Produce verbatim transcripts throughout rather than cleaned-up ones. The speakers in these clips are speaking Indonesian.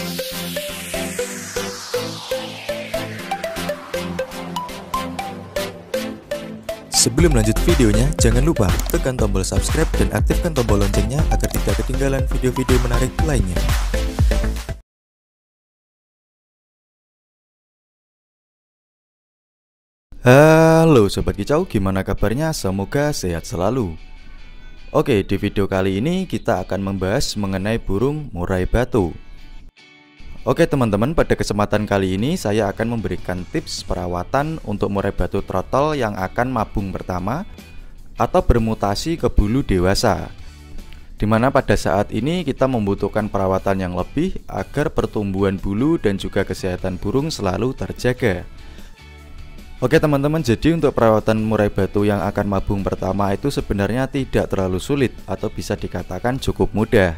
Sebelum lanjut videonya, jangan lupa tekan tombol subscribe dan aktifkan tombol loncengnya agar tidak ketinggalan video-video menarik lainnya. Halo Sobat Kicau, gimana kabarnya? Semoga sehat selalu. Oke, di video kali ini kita akan membahas mengenai burung murai batu. Oke teman-teman, pada kesempatan kali ini saya akan memberikan tips perawatan untuk murai batu trotol yang akan mabung pertama atau bermutasi ke bulu dewasa, dimana pada saat ini kita membutuhkan perawatan yang lebih agar pertumbuhan bulu dan juga kesehatan burung selalu terjaga. Oke teman-teman, jadi untuk perawatan murai batu yang akan mabung pertama itu sebenarnya tidak terlalu sulit atau bisa dikatakan cukup mudah.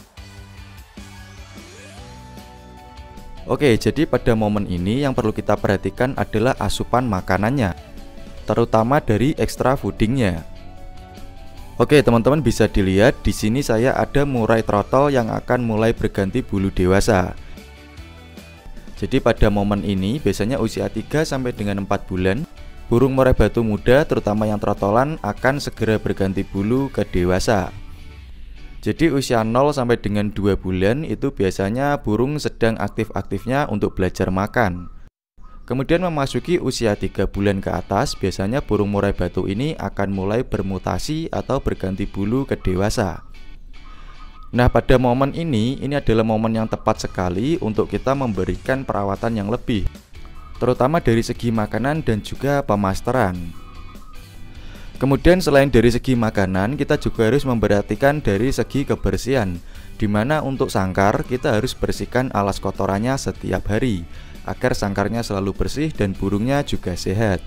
Oke, jadi pada momen ini yang perlu kita perhatikan adalah asupan makanannya, terutama dari extra foodingnya. Oke teman-teman, bisa dilihat di sini saya ada murai trotol yang akan mulai berganti bulu dewasa. Jadi pada momen ini biasanya usia tiga sampai dengan empat bulan, burung murai batu muda terutama yang trotolan akan segera berganti bulu ke dewasa. Jadi usia nol sampai dengan dua bulan itu biasanya burung sedang aktif-aktifnya untuk belajar makan. Kemudian memasuki usia tiga bulan ke atas, biasanya burung murai batu ini akan mulai bermutasi atau berganti bulu ke dewasa. Nah, pada momen ini, ini adalah momen yang tepat sekali untuk kita memberikan perawatan yang lebih, terutama dari segi makanan dan juga pemasteran. Kemudian selain dari segi makanan, kita juga harus memperhatikan dari segi kebersihan, dimana untuk sangkar kita harus bersihkan alas kotorannya setiap hari agar sangkarnya selalu bersih dan burungnya juga sehat.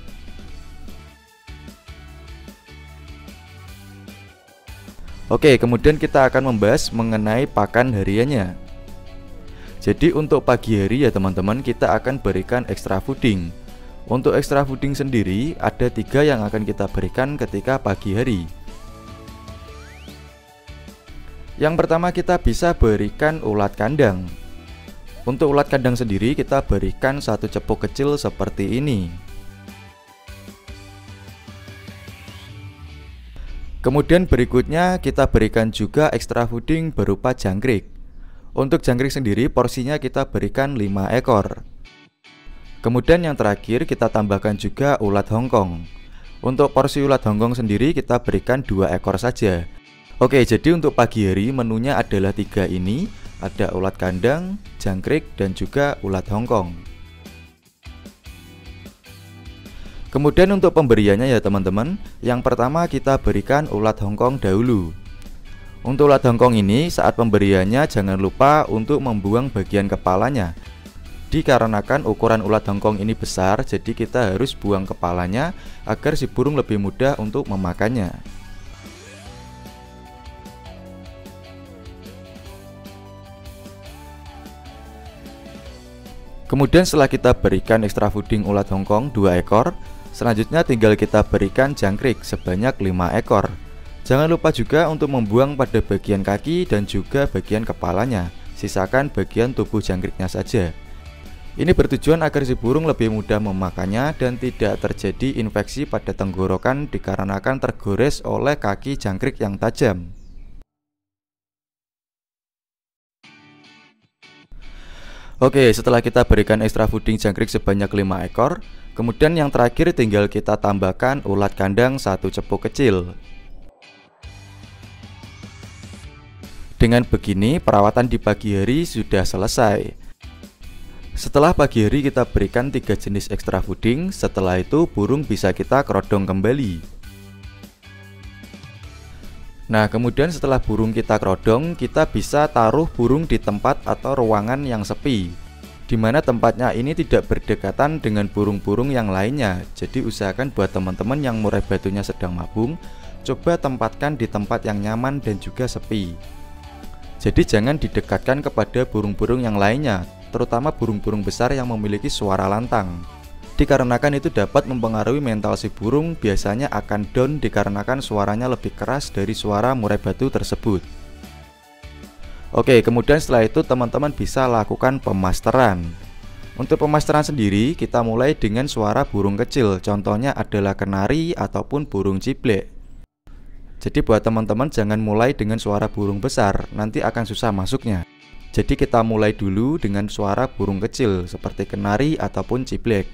Oke, kemudian kita akan membahas mengenai pakan hariannya. Jadi untuk pagi hari ya teman-teman, kita akan berikan extra fooding. Untuk extra fooding sendiri ada tiga yang akan kita berikan ketika pagi hari. Yang pertama kita bisa berikan ulat kandang. Untuk ulat kandang sendiri kita berikan satu cepuk kecil seperti ini. Kemudian berikutnya kita berikan juga extra fooding berupa jangkrik. Untuk jangkrik sendiri porsinya kita berikan lima ekor. Kemudian yang terakhir kita tambahkan juga ulat Hongkong. Untuk porsi ulat Hongkong sendiri kita berikan dua ekor saja. Oke, jadi untuk pagi hari menunya adalah tiga ini. Ada ulat kandang, jangkrik, dan juga ulat Hongkong. Kemudian untuk pemberiannya ya teman-teman, yang pertama kita berikan ulat Hongkong dahulu. Untuk ulat Hongkong ini saat pemberiannya jangan lupa untuk membuang bagian kepalanya. Dikarenakan ukuran ulat Hongkong ini besar, jadi kita harus buang kepalanya agar si burung lebih mudah untuk memakannya. Kemudian setelah kita berikan extra fooding ulat Hongkong dua ekor, selanjutnya tinggal kita berikan jangkrik sebanyak lima ekor. Jangan lupa juga untuk membuang pada bagian kaki dan juga bagian kepalanya. Sisakan bagian tubuh jangkriknya saja. Ini bertujuan agar si burung lebih mudah memakannya dan tidak terjadi infeksi pada tenggorokan dikarenakan tergores oleh kaki jangkrik yang tajam. Oke, setelah kita berikan extra fooding jangkrik sebanyak lima ekor, kemudian yang terakhir tinggal kita tambahkan ulat kandang satu cepuk kecil. Dengan begini perawatan di pagi hari sudah selesai. Setelah pagi hari kita berikan tiga jenis extra fooding, setelah itu burung bisa kita kerodong kembali. Nah kemudian setelah burung kita kerodong, kita bisa taruh burung di tempat atau ruangan yang sepi, dimana tempatnya ini tidak berdekatan dengan burung-burung yang lainnya. Jadi usahakan buat teman-teman yang murai batunya sedang mabung, coba tempatkan di tempat yang nyaman dan juga sepi. Jadi jangan didekatkan kepada burung-burung yang lainnya, terutama burung-burung besar yang memiliki suara lantang. Dikarenakan itu dapat mempengaruhi mental si burung, biasanya akan down dikarenakan suaranya lebih keras dari suara murai batu tersebut. Oke, kemudian setelah itu teman-teman bisa lakukan pemasteran. Untuk pemasteran sendiri, kita mulai dengan suara burung kecil. Contohnya adalah kenari ataupun burung ciblek. Jadi buat teman-teman jangan mulai dengan suara burung besar, nanti akan susah masuknya. Jadi kita mulai dulu dengan suara burung kecil seperti kenari ataupun ciblek.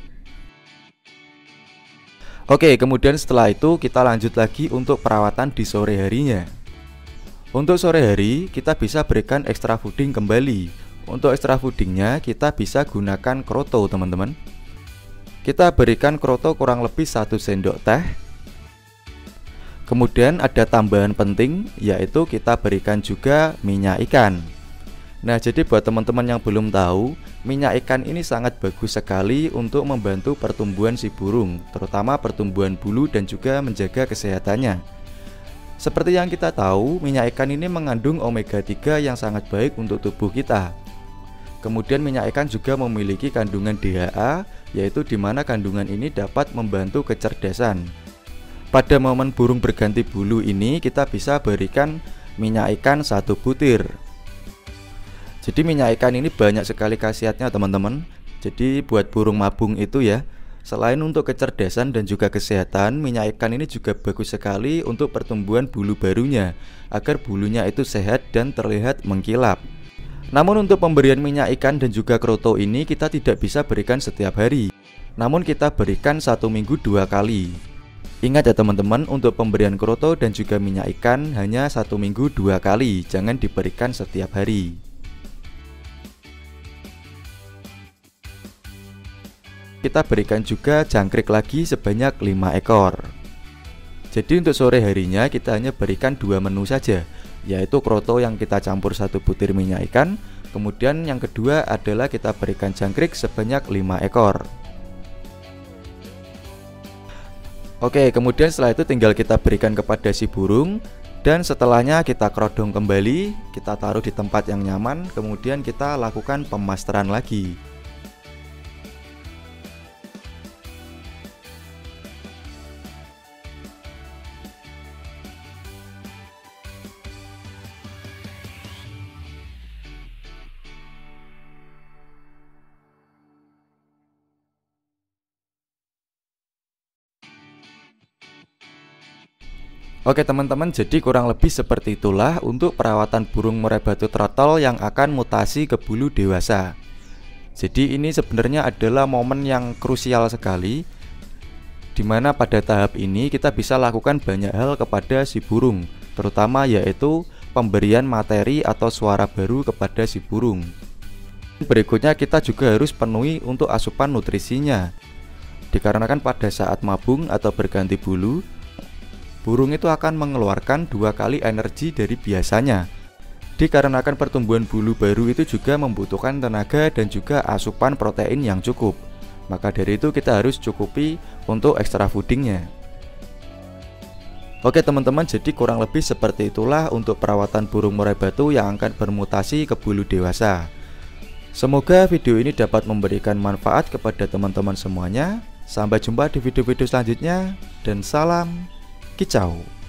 Oke, kemudian setelah itu kita lanjut lagi untuk perawatan di sore harinya. Untuk sore hari kita bisa berikan extra fooding kembali. Untuk extra foodingnya kita bisa gunakan kroto teman-teman. Kita berikan kroto kurang lebih satu sendok teh. Kemudian ada tambahan penting, yaitu kita berikan juga minyak ikan. Nah, jadi buat teman-teman yang belum tahu, minyak ikan ini sangat bagus sekali untuk membantu pertumbuhan si burung, terutama pertumbuhan bulu dan juga menjaga kesehatannya. Seperti yang kita tahu, minyak ikan ini mengandung omega tiga yang sangat baik untuk tubuh kita. Kemudian minyak ikan juga memiliki kandungan D H A, yaitu dimana kandungan ini dapat membantu kecerdasan. Pada momen burung berganti bulu ini kita bisa berikan minyak ikan satu butir. Jadi minyak ikan ini banyak sekali khasiatnya teman-teman. Jadi buat burung mabung itu ya, selain untuk kecerdasan dan juga kesehatan, minyak ikan ini juga bagus sekali untuk pertumbuhan bulu barunya, agar bulunya itu sehat dan terlihat mengkilap. Namun untuk pemberian minyak ikan dan juga kroto ini kita tidak bisa berikan setiap hari, namun kita berikan satu minggu dua kali. Ingat ya teman-teman, untuk pemberian kroto dan juga minyak ikan hanya satu minggu dua kali, jangan diberikan setiap hari. Kita berikan juga jangkrik lagi sebanyak lima ekor. Jadi untuk sore harinya kita hanya berikan dua menu saja, yaitu kroto yang kita campur satu butir minyak ikan. Kemudian yang kedua adalah kita berikan jangkrik sebanyak lima ekor. Oke, kemudian setelah itu tinggal kita berikan kepada si burung. Dan setelahnya kita kerodong kembali, kita taruh di tempat yang nyaman. Kemudian kita lakukan pemasteran lagi. Oke teman-teman, jadi kurang lebih seperti itulah untuk perawatan burung murai batu trotol yang akan mutasi ke bulu dewasa. Jadi ini sebenarnya adalah momen yang krusial sekali, dimana pada tahap ini kita bisa lakukan banyak hal kepada si burung, terutama yaitu pemberian materi atau suara baru kepada si burung. Berikutnya kita juga harus penuhi untuk asupan nutrisinya, dikarenakan pada saat mabung atau berganti bulu, burung itu akan mengeluarkan dua kali energi dari biasanya. Dikarenakan pertumbuhan bulu baru itu juga membutuhkan tenaga dan juga asupan protein yang cukup. Maka dari itu kita harus cukupi untuk extra foodingnya. Oke teman-teman, jadi kurang lebih seperti itulah untuk perawatan burung murai batu yang akan bermutasi ke bulu dewasa. Semoga video ini dapat memberikan manfaat kepada teman-teman semuanya. Sampai jumpa di video-video selanjutnya, dan salam kicau.